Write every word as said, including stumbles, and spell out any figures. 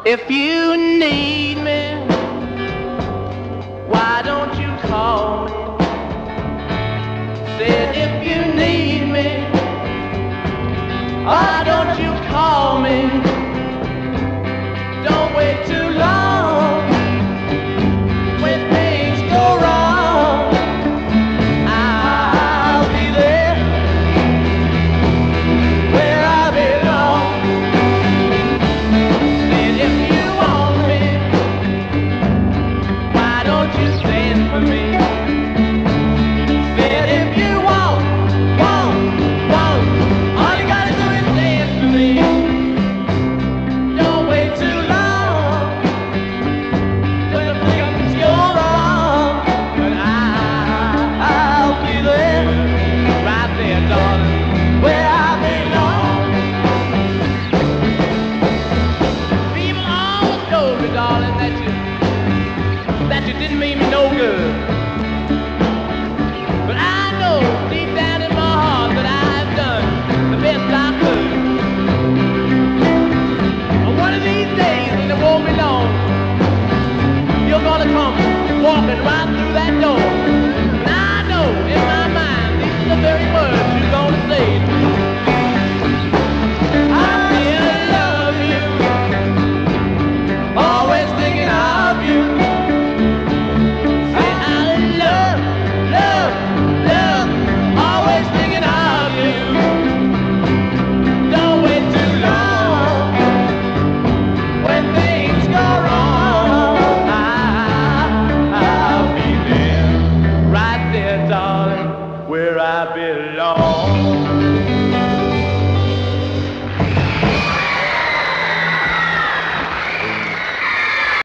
If you need me, why don't you call me? Said if you need me, why don't you call me? Don't wait too long. When things go wrong, I'll be there where I belong. Said if you want me, why don't you stand for me? Said if you want, want, want, all you gotta do is dance for me. Don't wait too long. When things go wrong, but I, I'll be there, right there, darling, where I belong. People always told me, darling, that you, that you didn't mean me no good. But I know deep down in my heart that I've done the best I could. And one of these days, and it won't be long, you're gonna come walking right through that door.